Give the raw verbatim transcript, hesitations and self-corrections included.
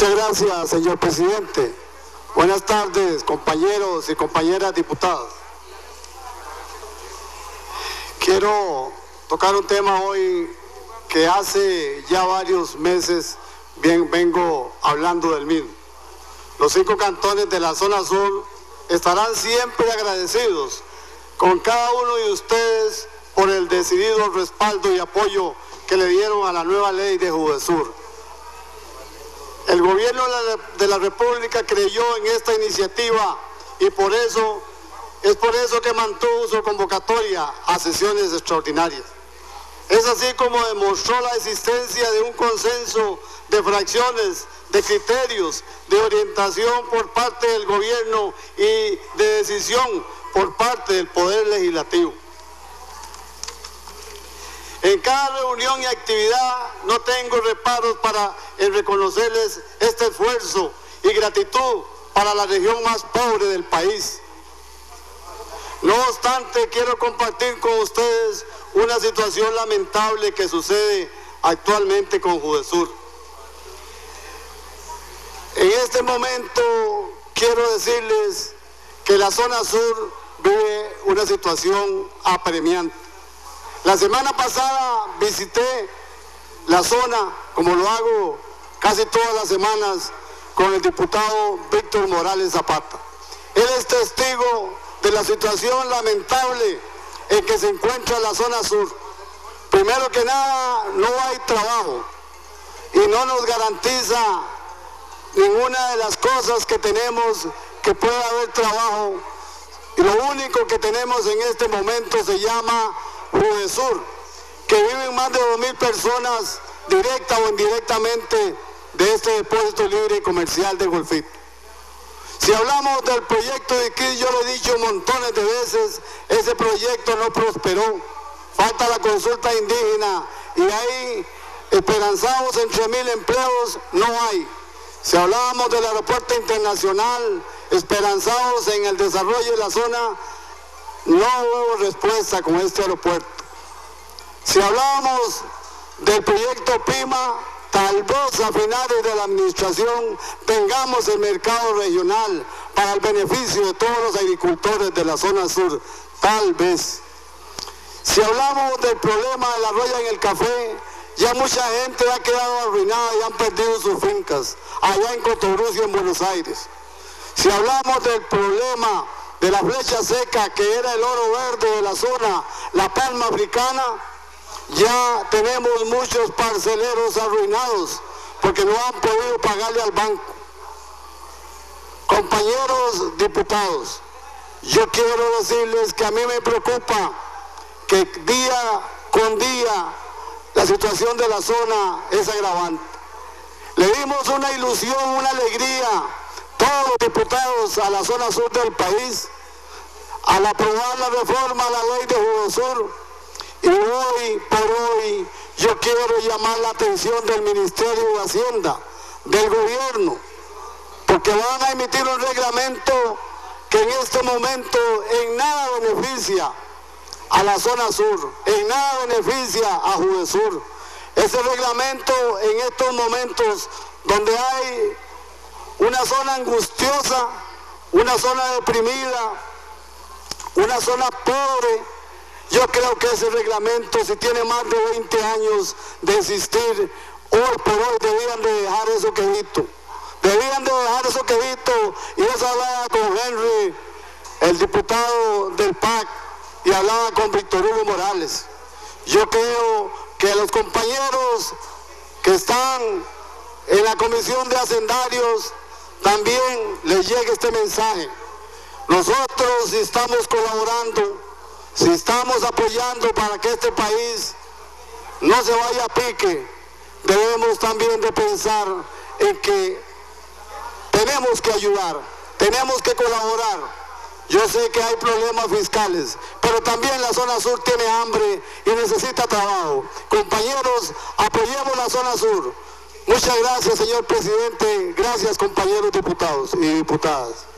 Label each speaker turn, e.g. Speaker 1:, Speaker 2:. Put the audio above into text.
Speaker 1: Muchas gracias, señor presidente. Buenas tardes, compañeros y compañeras diputadas. Quiero tocar un tema hoy que hace ya varios meses bien, vengo hablando del mismo. Los cinco cantones de la zona sur estarán siempre agradecidos con cada uno de ustedes por el decidido respaldo y apoyo que le dieron a la nueva ley de Judesur. El gobierno de la República creyó en esta iniciativa y por eso, es por eso que mantuvo su convocatoria a sesiones extraordinarias. Es así como demostró la existencia de un consenso de fracciones, de criterios, de orientación por parte del gobierno y de decisión por parte del Poder Legislativo. En cada reunión y actividad no tengo reparos para en reconocerles este esfuerzo y gratitud para la región más pobre del país. No obstante, quiero compartir con ustedes una situación lamentable que sucede actualmente con Judesur. En este momento quiero decirles que la zona sur vive una situación apremiante. La semana pasada visité la zona, como lo hago casi todas las semanas, con el diputado Víctor Morales Zapata. Él es testigo de la situación lamentable en que se encuentra la zona sur. Primero que nada, no hay trabajo y no nos garantiza ninguna de las cosas que tenemos que pueda haber trabajo. Y lo único que tenemos en este momento se llama Judesur, que viven más de dos mil personas directa o indirectamente de este depósito libre y comercial de Golfito. Si hablamos del proyecto de Iquí, yo lo he dicho montones de veces, ese proyecto no prosperó. Falta la consulta indígena y ahí esperanzados en tres mil empleos no hay. Si hablábamos del aeropuerto internacional, esperanzados en el desarrollo de la zona, no hubo respuesta con este aeropuerto. Si hablábamos del proyecto PIMA, tal vez a finales de la administración tengamos el mercado regional para el beneficio de todos los agricultores de la zona sur, tal vez. Si hablamos del problema de la roya en el café, ya mucha gente ha quedado arruinada y han perdido sus fincas, allá en Cotobruz y en Buenos Aires. Si hablamos del problema de la flecha seca, que era el oro verde de la zona, la palma africana, ya tenemos muchos parceleros arruinados porque no han podido pagarle al banco. Compañeros diputados, yo quiero decirles que a mí me preocupa que día con día la situación de la zona es agravante. Le dimos una ilusión, una alegría, todos los diputados a la zona sur del país, al aprobar la reforma a la ley de Judesur. Y hoy por hoy yo quiero llamar la atención del Ministerio de Hacienda, del gobierno, porque van a emitir un reglamento que en este momento en nada beneficia a la zona sur, en nada beneficia a Judesur. Ese reglamento en estos momentos donde hay una zona angustiosa, una zona deprimida, una zona pobre, yo creo que ese reglamento, si tiene más de veinte años de existir, hoy por hoy debían de dejar eso quedito. Debían de dejar eso quedito. Y eso hablaba con Henry, el diputado del P A C, y hablaba con Víctor Hugo Morales. Yo creo que a los compañeros que están en la Comisión de Hacendarios también les llegue este mensaje. Nosotros, si estamos colaborando, si estamos apoyando para que este país no se vaya a pique, debemos también de pensar en que tenemos que ayudar, tenemos que colaborar. Yo sé que hay problemas fiscales, pero también la zona sur tiene hambre y necesita trabajo. Compañeros, apoyemos la zona sur. Muchas gracias, señor presidente. Gracias, compañeros diputados y diputadas.